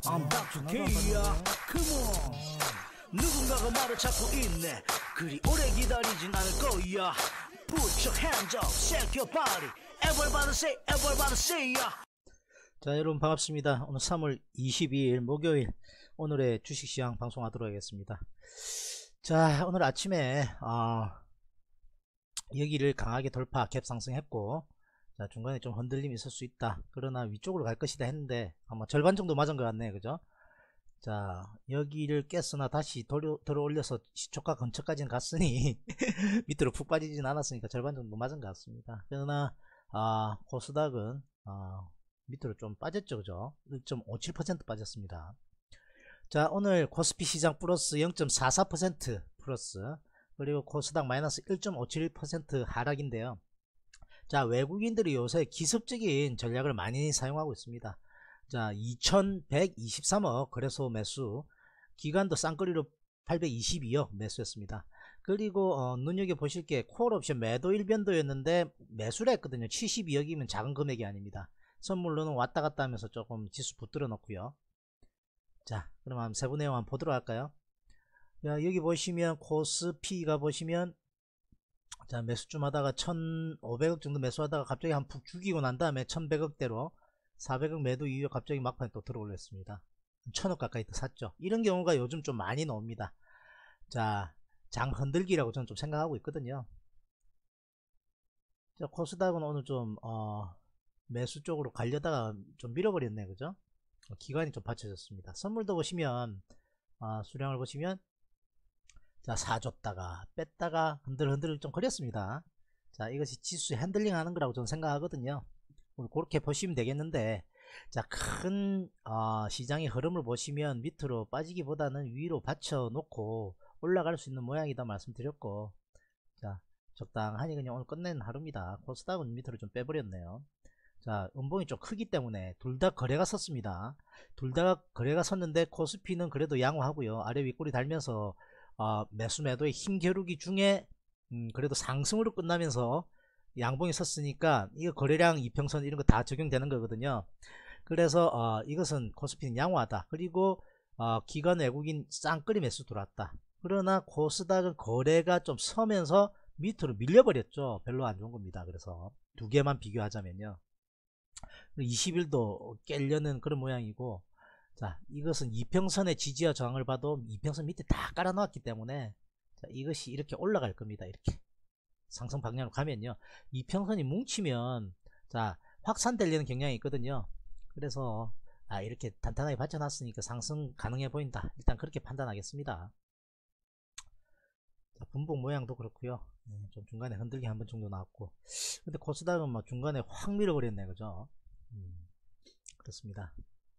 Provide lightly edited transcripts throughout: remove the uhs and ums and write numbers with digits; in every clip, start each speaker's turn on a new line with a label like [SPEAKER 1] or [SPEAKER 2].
[SPEAKER 1] I'm back to K야 Come on 누군가가 말을 찾고 있네 그리 오래 기다리진 않을 거야 Put your hands up, shake your body everybody say ya.
[SPEAKER 2] 자, 여러분 반갑습니다. 오늘 3월 22일 목요일 오늘의 주식시장 방송하도록 하겠습니다. 자, 오늘 아침에 여기를 강하게 돌파 갭 상승했고, 자, 중간에 좀 흔들림이 있을 수 있다. 그러나 위쪽으로 갈 것이다 했는데 아마 절반 정도 맞은 것 같네요. 그죠? 자, 여기를 깼으나 다시 들어 올려서 시초가 근처까지는 갔으니 밑으로 푹 빠지진 않았으니까 절반 정도 맞은 것 같습니다. 그러나 코스닥은 밑으로 좀 빠졌죠. 그죠? 1.57% 빠졌습니다. 자, 오늘 코스피 시장 플러스 0.44% 플러스, 그리고 코스닥 마이너스 1.57% 하락인데요. 자, 외국인들이 요새 기습적인 전략을 많이 사용하고 있습니다. 자, 2123억 거래소 매수, 기간도 쌍거리로 822억 매수했습니다. 그리고 눈여겨보실 게 콜옵션 매도 일변도였는데 매수를 했거든요. 72억이면 작은 금액이 아닙니다. 선물로는 왔다갔다 하면서 조금 지수 붙들어 놓고요. 자, 그럼 한번 세부 내용 한번 보도록 할까요? 자, 여기 보시면 코스피가 보시면, 자, 매수좀 하다가 1500억 정도 매수하다가 갑자기 한 푹 죽이고 난 다음에 1100억대로 400억 매도 이후에 갑자기 막판에 또 들어 올렸습니다. 1000억 가까이 또 샀죠. 이런 경우가 요즘 좀 많이 나옵니다. 자, 장 흔들기라고 저는 좀 생각하고 있거든요. 자, 코스닥은 오늘 좀 매수 쪽으로 가려다가 좀 밀어버렸네. 그죠? 기관이 좀 받쳐졌습니다. 선물도 보시면 수량을 보시면, 자, 사줬다가 뺐다가 흔들흔들 좀 거렸습니다. 자, 이것이 지수 핸들링 하는 거라고 저는 생각하거든요. 그렇게 보시면 되겠는데, 자, 큰 시장의 흐름을 보시면 밑으로 빠지기보다는 위로 받쳐 놓고 올라갈 수 있는 모양이다 말씀드렸고, 자, 적당하니 그냥 오늘 끝낸 하루입니다. 코스닥은 밑으로 좀 빼버렸네요. 자, 음봉이 좀 크기 때문에 둘 다 거래가 섰습니다. 둘 다 거래가 섰는데 코스피는 그래도 양호하고요. 아래 윗꼬리 달면서 매수 매도의 힘겨루기 중에 그래도 상승으로 끝나면서 양봉이 섰으니까 이거 거래량 이평선 이런 거 다 적용되는 거거든요. 그래서 이것은 코스피는 양호하다. 그리고 기관 외국인 쌍끌이 매수 들어왔다. 그러나 코스닥은 거래가 좀 서면서 밑으로 밀려버렸죠. 별로 안 좋은 겁니다. 그래서 두 개만 비교하자면요, 20일도 깰려는 그런 모양이고, 자, 이것은 이평선의 지지와 저항을 봐도 이평선 밑에 다 깔아 놓았기 때문에, 자, 이것이 이렇게 올라갈 겁니다. 이렇게 상승 방향으로 가면요, 이평선이 뭉치면 자, 확산되려는 경향이 있거든요. 그래서 이렇게 단단하게 받쳐놨으니까 상승 가능해 보인다. 일단 그렇게 판단하겠습니다. 자, 분봉 모양도 그렇고요. 좀 중간에 흔들기 한 번 정도 나왔고, 근데 코스닥은 뭐 중간에 확 밀어버렸네. 그죠? 그렇습니다.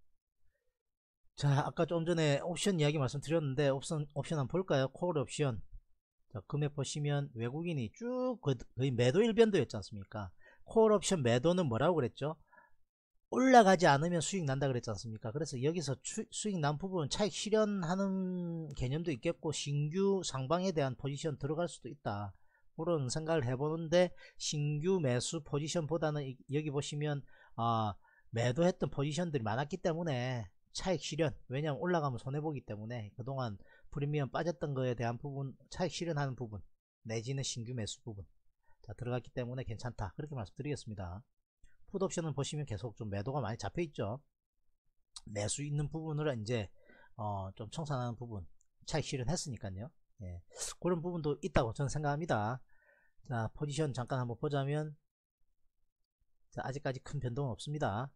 [SPEAKER 2] 자, 아까 좀 전에 옵션 이야기 말씀드렸는데, 옵션 한번 볼까요? 콜 옵션. 자, 금액 보시면 외국인이 쭉 거의 매도 일변도였지 않습니까? 콜 옵션 매도는 뭐라고 그랬죠? 올라가지 않으면 수익 난다 그랬지 않습니까? 그래서 여기서 수익 난 부분은 차익 실현하는 개념도 있겠고, 신규 상방에 대한 포지션 들어갈 수도 있다, 그런 생각을 해보는데, 신규 매수 포지션보다는 여기 보시면 매도했던 포지션들이 많았기 때문에 차익 실현, 왜냐하면 올라가면 손해보기 때문에 그동안 프리미엄 빠졌던 거에 대한 부분 차익 실현하는 부분 내지는 신규 매수 부분, 자, 들어갔기 때문에 괜찮다, 그렇게 말씀드리겠습니다. 풋옵션은 보시면 계속 좀 매도가 많이 잡혀있죠. 매수 있는 부분을 이제 좀 청산하는 부분 차익 실현했으니까요. 예, 그런 부분도 있다고 저는 생각합니다. 자, 포지션 잠깐 한번 보자면, 자, 아직까지 큰 변동은 없습니다.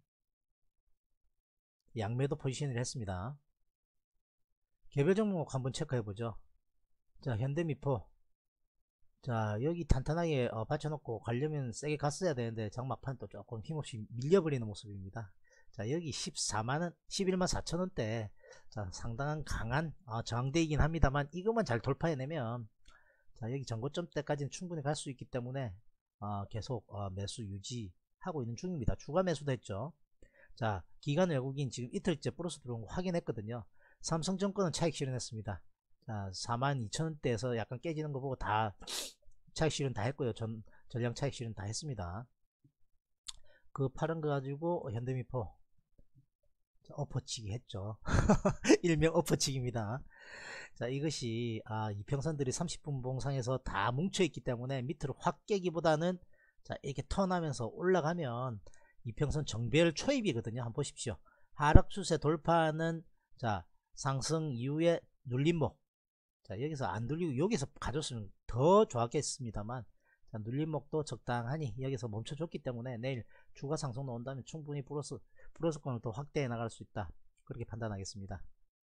[SPEAKER 2] 양매도 포지션을 했습니다. 개별 종목 한번 체크해보죠. 자, 현대미포. 자, 여기 탄탄하게 받쳐놓고 가려면 세게 갔어야 되는데 장막판 또 조금 힘없이 밀려버리는 모습입니다. 자, 여기 11만 4천원대, 자, 상당한 강한 저항대이긴 합니다만, 이것만 잘 돌파해내면, 자, 여기 전고점대까지는 충분히 갈 수 있기 때문에 계속 매수 유지하고 있는 중입니다. 추가 매수도 했죠. 자, 기관 외국인 지금 이틀째 플러스 들어온 거 확인했거든요. 삼성증권은 차익 실현했습니다. 자, 42,000원대에서 약간 깨지는 거 보고 다 차익 실현 다 했고요. 전량 차익 실현 다 했습니다. 그 파란 거 가지고 현대미포 자, 엎어치기 했죠. 일명 엎어치기입니다. 자, 이것이 이평선들이 30분 봉상에서 다 뭉쳐있기 때문에 밑으로 확 깨기보다는 자, 이렇게 턴하면서 올라가면 이평선 정배열 초입이거든요. 한번 보십시오. 하락 추세 돌파는 자, 상승 이후에 눌림목. 자, 여기서 안 눌리고 여기서 가졌으면 더 좋았겠습니다만, 자, 눌림목도 적당하니 여기서 멈춰줬기 때문에 내일 추가 상승 나온다면 충분히 플러스권을 더 확대해 나갈 수 있다. 그렇게 판단하겠습니다.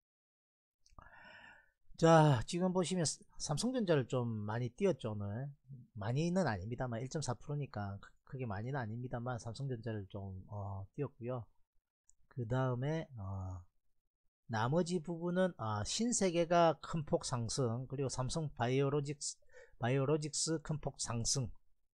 [SPEAKER 2] 자, 지금 보시면 삼성전자를 좀 많이 띄었죠. 오늘 많이는 아닙니다만 1.4%니까 크게 많이는 아닙니다만 삼성전자를 좀 띄었고요. 그 다음에 나머지 부분은 신세계가 큰 폭 상승, 그리고 삼성 바이오로직스 큰 폭 상승.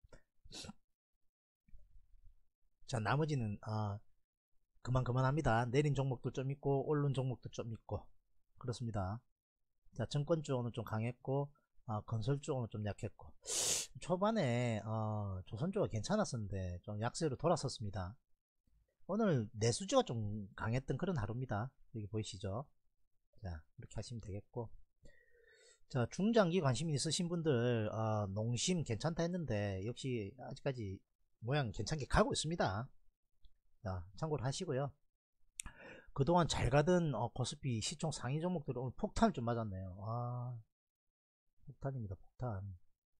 [SPEAKER 2] 자, 나머지는 그만합니다. 내린 종목도 좀 있고 오른 종목도 좀 있고 그렇습니다. 자, 증권 쪽은 좀 강했고 건설 쪽은 좀 약했고, 초반에 조선주가 괜찮았었는데 좀 약세로 돌아섰습니다. 오늘 내수주가 좀 강했던 그런 하루입니다. 여기 보이시죠? 자, 이렇게 하시면 되겠고, 자, 중장기 관심 있으신 분들 농심 괜찮다 했는데 역시 아직까지 모양 괜찮게 가고 있습니다. 자, 참고를 하시고요. 그동안 잘 가던 코스피 시총 상위 종목들은 오늘 폭탄을 좀 맞았네요. 폭탄입니다. 폭탄.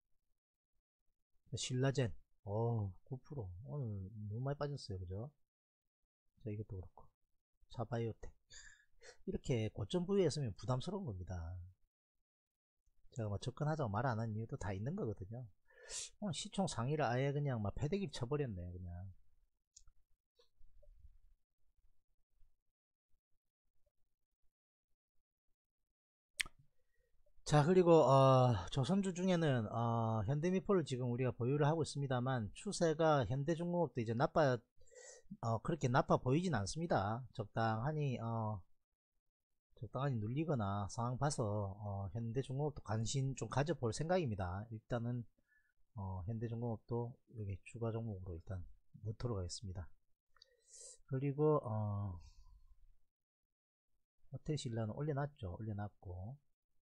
[SPEAKER 2] 신라젠 9% 오늘 너무 많이 빠졌어요. 그죠? 자, 이것도 그렇고 차바이오텍 이렇게 고점 부위에 있으면 부담스러운 겁니다. 제가 뭐 접근하자고 말 안 한 이유도 다 있는 거거든요. 오늘 시총 상위를 아예 그냥 막 패대기 쳐버렸네요. 그냥. 자, 그리고 조선주 중에는 현대미포를 지금 우리가 보유를 하고 있습니다만 추세가 현대중공업도 이제 그렇게 나빠 보이진 않습니다. 적당히 눌리거나 상황 봐서 현대중공업도 관심 좀 가져볼 생각입니다. 일단은 현대중공업도 여기 추가 종목으로 일단 넣도록 하겠습니다. 그리고 호텔신라는 올려놨죠. 올려놨고,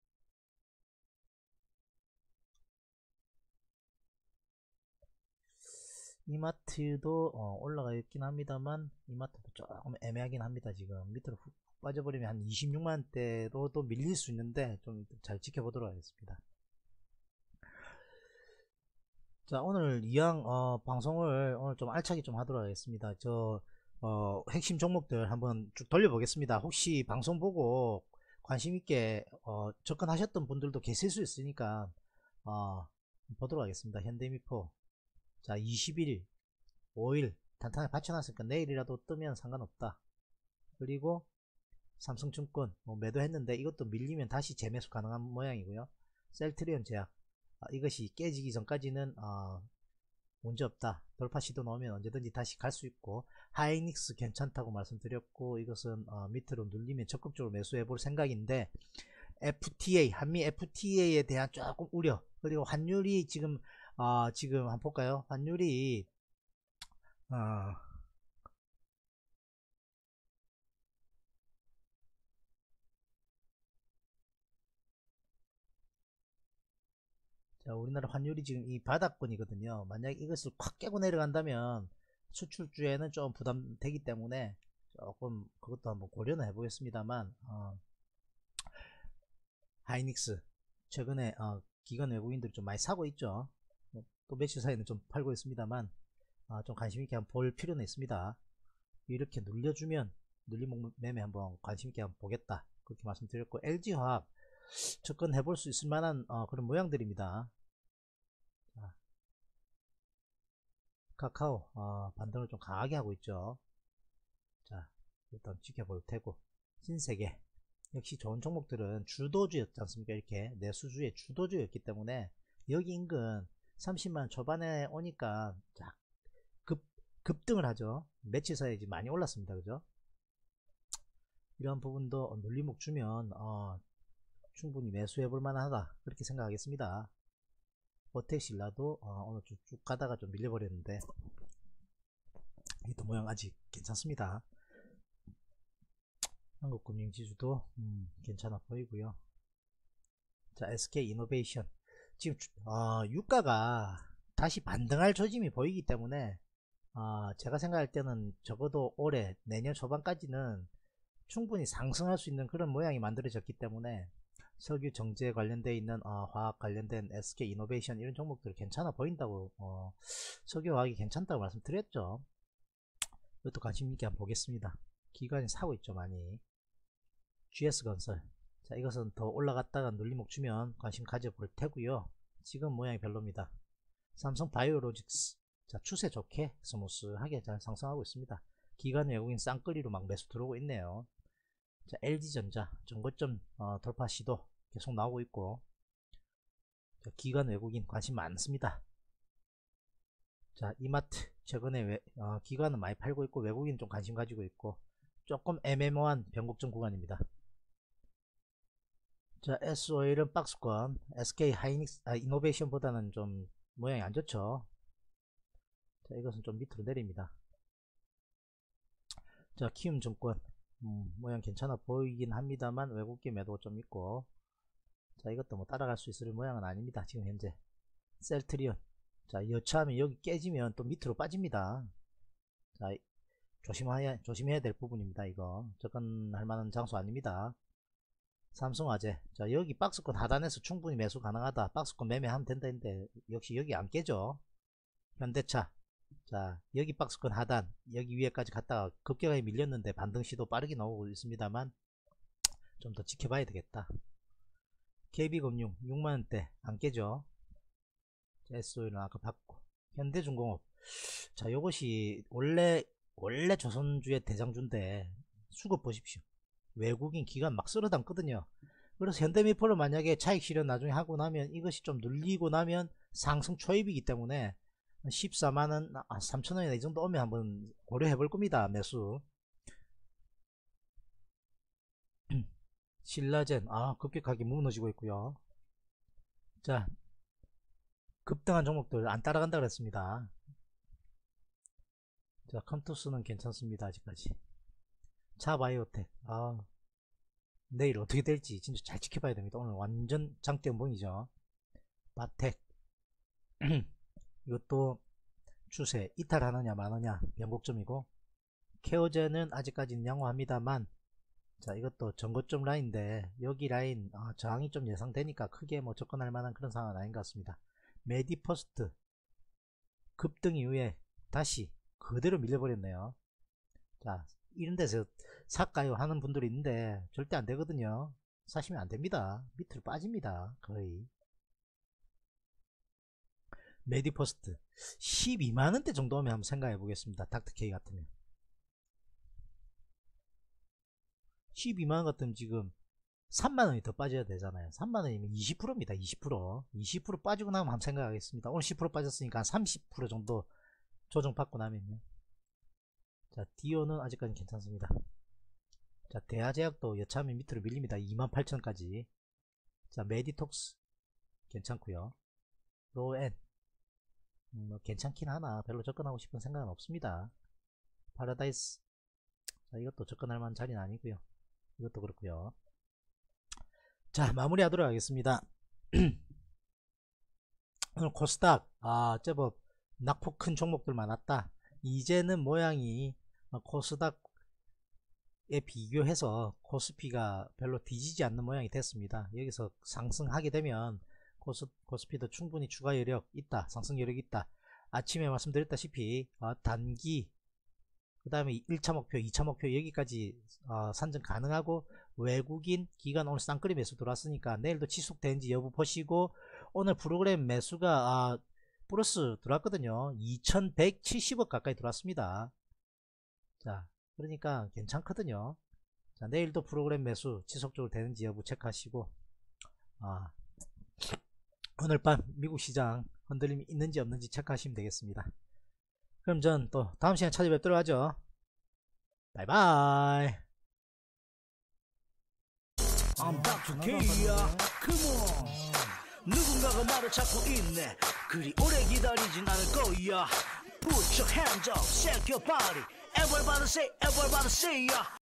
[SPEAKER 2] 이마트도 올라가 있긴 합니다만 이마트도 조금 애매하긴 합니다. 지금 밑으로 훅 빠져버리면 한 26만대로도 밀릴 수 있는데 좀 잘 지켜보도록 하겠습니다. 자, 오늘 이왕 방송을 오늘 좀 알차게 좀 하도록 하겠습니다. 핵심 종목들 한번 쭉 돌려보겠습니다. 혹시 방송 보고 관심있게 접근하셨던 분들도 계실 수 있으니까 보도록 하겠습니다. 현대미포, 자, 21일 5일 단단히 받쳐놨으니까 내일이라도 뜨면 상관없다. 그리고 삼성증권 매도했는데 이것도 밀리면 다시 재매수 가능한 모양이고요. 셀트리온 제약 이것이 깨지기 전까지는 문제없다. 돌파 시도 나오면 언제든지 다시 갈 수 있고, 하이닉스 괜찮다고 말씀드렸고, 이것은 밑으로 눌리면 적극적으로 매수해 볼 생각인데, FTA 한미 FTA에 대한 조금 우려, 그리고 환율이 지금 한번 볼까요? 환율이 자, 우리나라 환율이 지금 이 바닥권이거든요. 만약 이것을 콱 깨고 내려간다면 수출주에는 좀 부담되기 때문에 조금 그것도 한번 고려는 해보겠습니다만, 하이닉스 최근에 기관 외국인들이 좀 많이 사고 있죠. 또 며칠 사이에는 좀 팔고 있습니다만 좀 관심있게 한번 볼 필요는 있습니다. 이렇게 눌려주면 눌림목 매매 한번 관심있게 한번 보겠다, 그렇게 말씀드렸고, LG화학 접근해볼 수 있을 만한 그런 모양들입니다. 자, 카카오 반등을 좀 강하게 하고 있죠. 자, 일단 지켜볼 테고, 신세계 역시 좋은 종목들은 주도주였지 않습니까? 이렇게 내수주의 주도주였기 때문에 여기 인근 30만 초반에 오니까 자, 급등을 하죠. 며칠 사이에 많이 올랐습니다. 그죠? 이런 부분도 눌림목 주면 충분히 매수해 볼 만하다, 그렇게 생각하겠습니다. 호텔신라도 오늘 쭉 가다가 좀 밀려버렸는데 이또 모양 아직 괜찮습니다. 한국금융지수도 괜찮아 보이고요. 자, SK이노베이션 지금 유가가 다시 반등할 조짐이 보이기 때문에 제가 생각할 때는 적어도 올해 내년 초반까지는 충분히 상승할 수 있는 그런 모양이 만들어졌기 때문에 석유 정제 관련되어 있는 화학 관련된 SK이노베이션 이런 종목들 괜찮아 보인다고 석유화학이 괜찮다고 말씀드렸죠. 이것도 관심 있게 한번 보겠습니다. 기관이 사고 있죠 많이. GS건설, 자 이것은 더 올라갔다가 눌림목 주면 관심 가져볼 테고요. 지금 모양이 별로입니다. 삼성바이오로직스, 자 추세 좋게 스무스하게 잘 상승하고 있습니다. 기관 외국인 쌍끌이로 막 매수 들어오고 있네요. 자 LG전자 전고점 돌파 시도 계속 나오고 있고, 자, 기관 외국인 관심 많습니다. 자 이마트 최근에 기관은 많이 팔고 있고 외국인 좀 관심 가지고 있고 조금 애매모호한 변곡점 구간입니다. 자 SOL은 박스권, SK 이노베이션보다는 좀 모양이 안 좋죠. 자 이것은 좀 밑으로 내립니다. 자 키움증권 모양 괜찮아 보이긴 합니다만 외국계 매도 좀 있고, 자 이것도 뭐 따라갈 수 있을 모양은 아닙니다. 지금 현재 셀트리온, 자 여차하면 여기 깨지면 또 밑으로 빠집니다. 자 조심해야 될 부분입니다. 이거 접근할 만한 장소 아닙니다. 삼성화재, 자 여기 박스권 하단에서 충분히 매수 가능하다, 박스권 매매하면 된다 했는데 역시 여기 안 깨죠. 현대차, 자 여기 박스권 하단 여기 위에까지 갔다가 급격하게 밀렸는데 반등 시도 빠르게 나오고 있습니다만 좀 더 지켜봐야 되겠다. KB금융 6만원대 안 깨죠. SOL은 아까 봤고, 현대중공업, 자 요것이 원래 조선주의 대장주인데 수급 보십시오. 외국인 기관 막 쓸어 담거든요. 그래서 현대미포를 만약에 차익 실현 나중에 하고 나면 이것이 좀 눌리고 나면 상승 초입이기 때문에 14만원 3천원이나 이 정도 오면 한번 고려해 볼 겁니다. 매수. 신라젠 급격하게 무너지고 있고요. 자 급등한 종목들 안 따라간다 그랬습니다. 자 컴투스는 괜찮습니다. 아직까지. 차바이오텍, 내일 어떻게 될지 진짜 잘 지켜봐야 됩니다. 오늘 완전 장대음봉이죠. 바텍 이것도 추세 이탈하느냐 마느냐 변곡점이고, 케어젠은 아직까지는 양호합니다만, 자 이것도 전고점 라인인데 여기 라인 저항이 좀 예상되니까 크게 뭐 접근할 만한 그런 상황은 아닌 것 같습니다. 메디퍼스트 급등 이후에 다시 그대로 밀려버렸네요. 자 이런 데서 살까요 하는 분들이 있는데 절대 안 되거든요. 사시면 안 됩니다. 밑으로 빠집니다. 거의. 메디퍼스트 12만원대 정도 오면 한번 생각해 보겠습니다. 닥터케이 같으면 12만원 같으면 지금 3만원이 더 빠져야 되잖아요. 3만원이면 20%입니다. 20% 빠지고 나면 한번 생각하겠습니다. 오늘 10% 빠졌으니까 한 30% 정도 조정받고 나면요. 자 디오는 아직까지 괜찮습니다. 자 대하제약도 여차하면 밑으로 밀립니다. 28,000까지. 자 메디톡스 괜찮고요. 로엔 뭐 괜찮긴 하나 별로 접근하고 싶은 생각은 없습니다. 파라다이스, 자 이것도 접근할 만한 자리는 아니고요. 이것도 그렇고요. 자 마무리하도록 하겠습니다. 오늘 코스닥 제법 낙폭 큰 종목들 많았다. 이제는 모양이 코스닥에 비교해서 코스피가 별로 뒤지지 않는 모양이 됐습니다. 여기서 상승하게 되면 코스피도 충분히 추가 여력 있다, 상승 여력 있다. 아침에 말씀드렸다시피 단기 그 다음에 1차 목표 2차 목표 여기까지 산정 가능하고, 외국인 기관 오늘 쌍끌이 매수 들어왔으니까 내일도 지속되는지 여부 보시고, 오늘 프로그램 매수가 플러스 들어왔거든요. 2170억 가까이 들어왔습니다. 자 그러니까 괜찮거든요. 자 내일도 프로그램 매수 지속적으로 되는지 여부 체크하시고, 오늘 밤 미국 시장 흔들림이 있는지 없는지 체크하시면 되겠습니다. 그럼 전 또 다음 시간에 찾아뵙도록 하죠. 바이바이.
[SPEAKER 1] I'm Dr. K야, come on. 누군가가 말을 찾고 있네. 그리 오래 기다리진 않을 거야. Put your hands up, shake your body. Everybody say, everybody say, yeah.